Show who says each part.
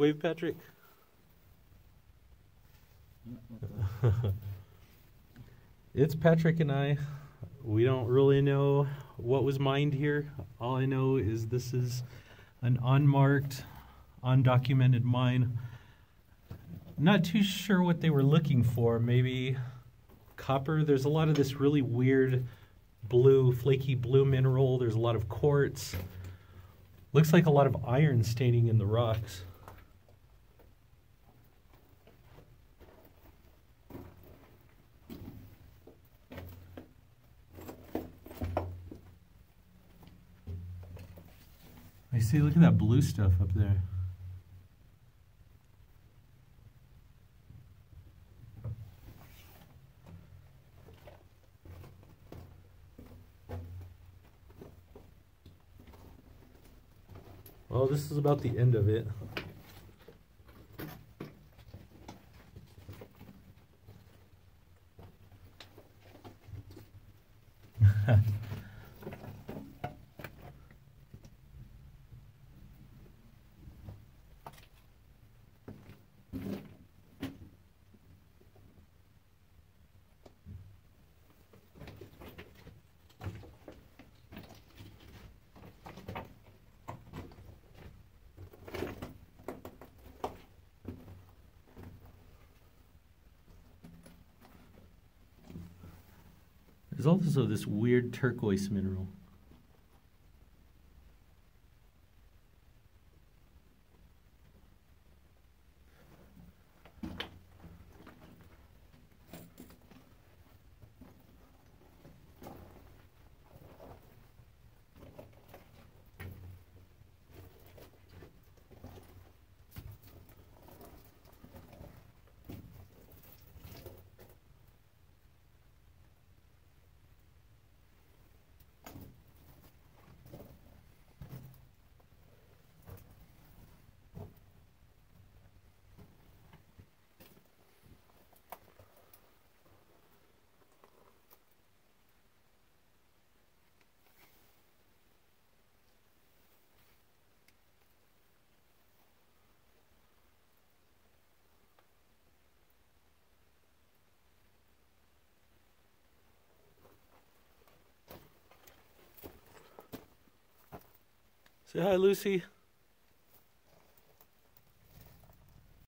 Speaker 1: Wave, Patrick. It's Patrick and I. We don't really know what was mined here. All I know is this is an unmarked, undocumented mine. Not too sure what they were looking for. Maybe copper. There's a lot of this really weird blue, flaky blue mineral. There's a lot of quartz. Looks like a lot of iron staining in the rocks. I see, look at that blue stuff up there. Well, this is about the end of it. There's also this weird turquoise mineral. Say hi, Lucy.